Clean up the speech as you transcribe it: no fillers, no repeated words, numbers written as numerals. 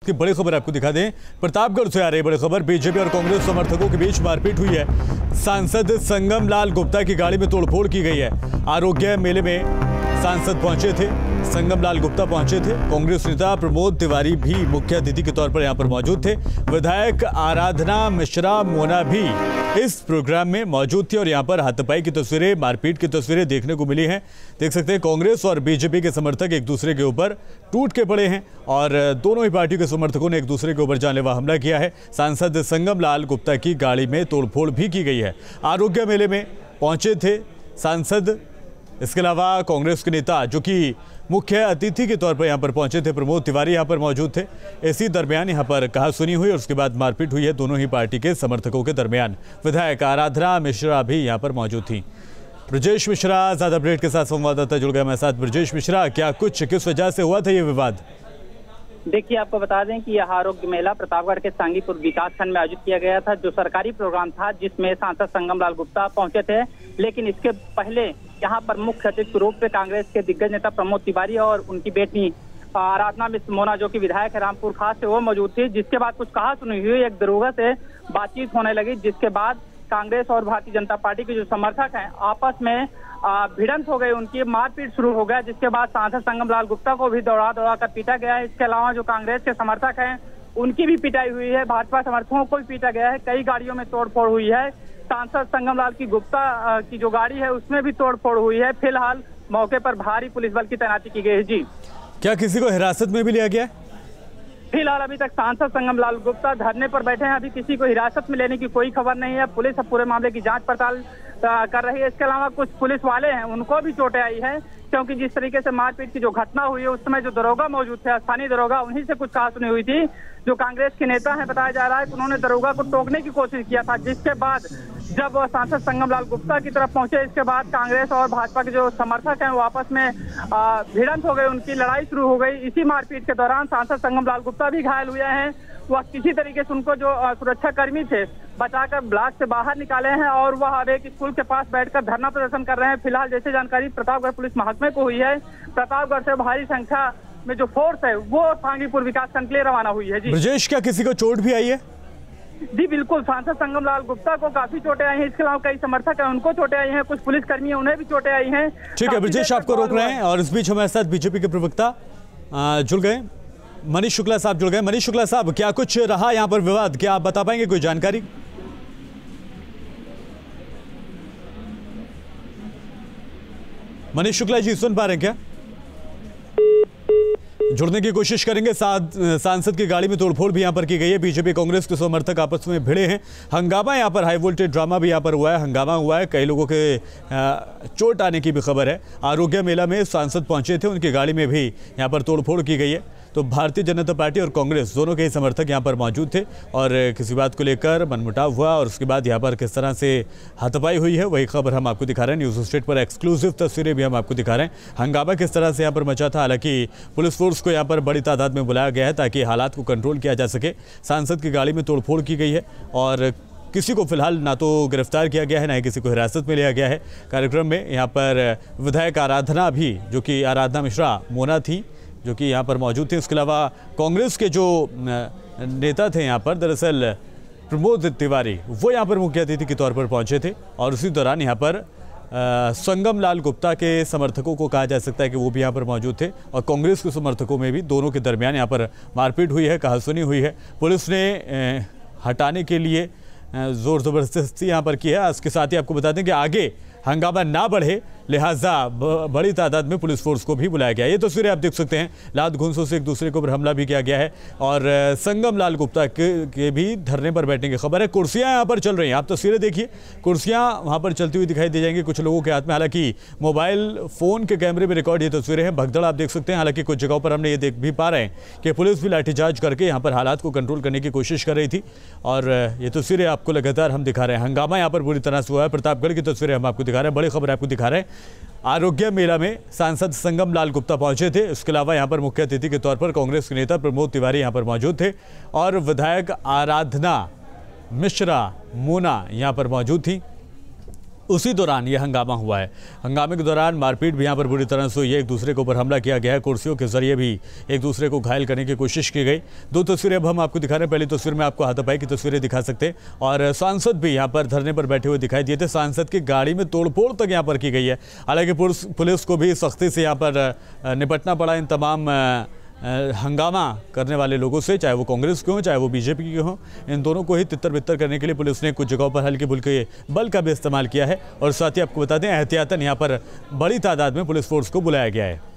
की बड़ी खबर आपको दिखा दें। प्रतापगढ़ से आ रही बड़ी खबर, बीजेपी और कांग्रेस समर्थकों के बीच मारपीट हुई है। सांसद संगम लाल गुप्ता की गाड़ी में तोड़फोड़ की गई है। आरोग्य मेले में सांसद पहुंचे थे, संगम लाल गुप्ता पहुंचे थे। कांग्रेस नेता प्रमोद तिवारी भी मुख्य अतिथि के तौर पर यहां पर मौजूद थे। विधायक आराधना मिश्रा मोना भी इस प्रोग्राम में मौजूद थी और यहां पर हाथापाई की तस्वीरें, मारपीट की तस्वीरें देखने को मिली हैं। देख सकते हैं कांग्रेस और बीजेपी के समर्थक एक दूसरे के ऊपर टूट के पड़े हैं और दोनों ही पार्टियों के समर्थकों ने एक दूसरे के ऊपर जानलेवा हमला किया है। सांसद संगम लाल गुप्ता की गाड़ी में तोड़फोड़ भी की गई है। आरोग्य मेले में पहुंचे थे सांसद। इसके अलावा कांग्रेस के नेता जो कि मुख्य अतिथि के तौर पर यहां पर पहुंचे थे, प्रमोद तिवारी यहां पर मौजूद थे। इसी दरमियान यहां पर कहासुनी हुई और उसके बाद मारपीट हुई है दोनों ही पार्टी के समर्थकों के दरमियान। विधायक आराधना मिश्रा भी यहां पर मौजूद थी। ब्रजेश मिश्रा ज्यादा अपडेट के साथ संवाददाता जुड़ गए हमारे साथ। ब्रजेश मिश्रा, क्या कुछ किस वजह से हुआ था ये विवाद? देखिए, आपको बता दें कि यह आरोग्य मेला प्रतापगढ़ के सांगीपुर विकासखंड में आयोजित किया गया था, जो सरकारी प्रोग्राम था जिसमें सांसद संगम लाल गुप्ता पहुंचे थे। लेकिन इसके पहले यहाँ पर मुख्य अतिथि के रूप में कांग्रेस के दिग्गज नेता प्रमोद तिवारी और उनकी बेटी आराधना मिश्रा मोना, जो कि विधायक है रामपुर खास से, वो मौजूद थी। जिसके बाद कुछ कहासुनी हुई, एक दरोगा से बातचीत होने लगी, जिसके बाद कांग्रेस और भारतीय जनता पार्टी के जो समर्थक हैं आपस में भिड़ंत हो गई, उनकी मारपीट शुरू हो गया। जिसके बाद सांसद संगम लाल गुप्ता को भी दौड़ा कर पीटा गया है। इसके अलावा जो कांग्रेस के समर्थक हैं उनकी भी पिटाई हुई है, भाजपा समर्थकों को भी पीटा गया है। कई गाड़ियों में तोड़फोड़ हुई है। सांसद संगम लाल की गुप्ता की जो गाड़ी है उसमें भी तोड़फोड़ हुई है। फिलहाल मौके पर भारी पुलिस बल की तैनाती की गई है। जी, क्या किसी को हिरासत में भी लिया गया? फिलहाल अभी तक सांसद संगम लाल गुप्ता धरने पर बैठे हैं। अभी किसी को हिरासत में लेने की कोई खबर नहीं है। पुलिस अब पूरे मामले की जांच पड़ताल कर रही है। इसके अलावा कुछ पुलिस वाले हैं, उनको भी चोटें आई है, क्योंकि जिस तरीके से मारपीट की जो घटना हुई है उस समय जो दरोगा मौजूद थे, स्थानीय दरोगा, उन्हीं से कुछ कहासुनी हुई थी। जो कांग्रेस के नेता हैं, बताया जा रहा है कि उन्होंने दरोगा को टोकने की कोशिश किया था। जिसके बाद जब सांसद संगम लाल गुप्ता की तरफ पहुंचे, इसके बाद कांग्रेस और भाजपा के जो समर्थक हैं वो आपस में भिड़ंत हो गए, उनकी लड़ाई शुरू हो गई। इसी मारपीट के दौरान सांसद संगम लाल गुप्ता भी घायल हुए हैं। वह किसी तरीके से उनको जो सुरक्षा कर्मी थे बचाकर ब्लॉक से बाहर निकाले हैं और वह अब एक स्कूल के पास बैठकर धरना प्रदर्शन कर रहे हैं। फिलहाल जैसे जानकारी प्रतापगढ़ पुलिस महकमे को हुई है, प्रतापगढ़ से भारी संख्या में जो फोर्स है वो सांगीपुर विकासखंड के लिए रवाना हुई है। जी ब्रजेश, क्या किसी को चोट भी आई है? जी बिल्कुल, सांसद संगम लाल गुप्ता को काफी चोटें आई हैं। इसके अलावा कई समर्थक हैं, उनको चोटें आई हैं। कुछ पुलिसकर्मी हैं, उन्हें भी चोटें आई हैं। ठीक है ब्रजेश, आपको रोक रहे हैं और इस बीच हमारे साथ बीजेपी के प्रवक्ता जुड़ गए, मनीष शुक्ला साहब जुड़ गए। मनीष शुक्ला साहब, क्या कुछ रहा यहाँ पर विवाद, क्या आप बता पाएंगे कोई जानकारी? मनीष शुक्ला जी सुन पा रहे हैं क्या? जुड़ने की कोशिश करेंगे। सांसद की गाड़ी में तोड़फोड़ भी यहां पर की गई है। बीजेपी कांग्रेस के समर्थक आपस में भिड़े हैं। हंगामा यहां पर, हाई वोल्टेज ड्रामा भी यहां पर हुआ है, हंगामा हुआ है। कई लोगों के चोट आने की भी खबर है। आरोग्य मेला में सांसद पहुंचे थे, उनकी गाड़ी में भी यहां पर तोड़फोड़ की गई है। तो भारतीय जनता पार्टी और कांग्रेस दोनों के ही समर्थक यहां पर मौजूद थे और किसी बात को लेकर मनमुटाव हुआ और उसके बाद यहां पर किस तरह से हाथापाई हुई है वही खबर हम आपको दिखा रहे हैं। न्यूज़ स्टेट पर एक्सक्लूसिव तस्वीरें भी हम आपको दिखा रहे हैं। हंगामा किस तरह से यहां पर मचा था। हालांकि पुलिस फोर्स को यहां पर बड़ी तादाद में बुलाया गया है ताकि हालात को कंट्रोल किया जा सके। सांसद की गाड़ी में तोड़फोड़ की गई है और किसी को फिलहाल ना तो गिरफ्तार किया गया है, ना ही किसी को हिरासत में लिया गया है। कार्यक्रम में यहाँ पर विधायक आराधना भी, जो कि आराधना मिश्रा मोना थी, जो कि यहाँ पर मौजूद थे। उसके अलावा कांग्रेस के जो नेता थे यहाँ पर, दरअसल प्रमोद तिवारी, वो यहाँ पर मुख्य अतिथि के तौर पर पहुँचे थे और उसी दौरान यहाँ पर संगम लाल गुप्ता के समर्थकों को कहा जा सकता है कि वो भी यहाँ पर मौजूद थे और कांग्रेस के समर्थकों में भी, दोनों के दरमियान यहाँ पर मारपीट हुई है, कहासुनी हुई है। पुलिस ने हटाने के लिए जोर ज़बरदस्ती यहाँ पर की है। इसके साथ ही आपको बता दें कि आगे हंगामा ना बढ़े, लिहाजा बड़ी तादाद में पुलिस फोर्स को भी बुलाया गया। ये तस्वीरें आप देख सकते हैं, लात घूंसों से एक दूसरे के ऊपर हमला भी किया गया है और संगम लाल गुप्ता के भी धरने पर बैठने की खबर है। कुर्सियां यहाँ पर चल रही हैं, आप तस्वीरें देखिए, कुर्सियां वहाँ पर चलती हुई दिखाई दे जाएंगी कुछ लोगों के हाथ में। हालांकि मोबाइल फ़ोन के कैमरे में रिकॉर्ड ये तस्वीरें हैं, भगदड़ आप देख सकते हैं। हालांकि कुछ जगहों पर हमने ये देख भी पा रहे हैं कि पुलिस भी लाठीचार्ज करके यहाँ पर हालात को कंट्रोल करने की कोशिश कर रही थी और ये तस्वीरें आपको लगातार हम दिखा रहे हैं। हंगामा यहाँ पर बुरी तरह से हुआ है। प्रतापगढ़ की तस्वीरें हम आपको दिखा रहे हैं, बड़ी खबर आपको दिखा रहे हैं। आरोग्य मेला में सांसद संगम लाल गुप्ता पहुंचे थे। इसके अलावा यहां पर मुख्य अतिथि के तौर पर कांग्रेस के नेता प्रमोद तिवारी यहां पर मौजूद थे और विधायक आराधना मिश्रा मोना यहां पर मौजूद थी। उसी दौरान ये हंगामा हुआ है। हंगामे के दौरान मारपीट भी यहाँ पर बुरी तरह से हुई है, एक दूसरे के ऊपर हमला किया गया है, कुर्सियों के जरिए भी एक दूसरे को घायल करने की कोशिश की गई। दो तस्वीरें अब हम आपको दिखा रहे हैं। पहली तस्वीर में आपको हाथापाई की तस्वीरें दिखा सकते हैं और सांसद भी यहाँ पर धरने पर बैठे हुए दिखाई दिए थे। सांसद की गाड़ी में तोड़फोड़ तक यहाँ पर की गई है। हालांकि पुलिस को भी सख्ती से यहाँ पर निपटना पड़ा इन तमाम हंगामा करने वाले लोगों से, चाहे वो कांग्रेस के हों चाहे वो बीजेपी के हों। इन दोनों को ही तितर बितर करने के लिए पुलिस ने कुछ जगहों पर हल्के फुल्के बल का भी इस्तेमाल किया है। और साथ ही आपको बता दें, एहतियातन यहाँ पर बड़ी तादाद में पुलिस फोर्स को बुलाया गया है।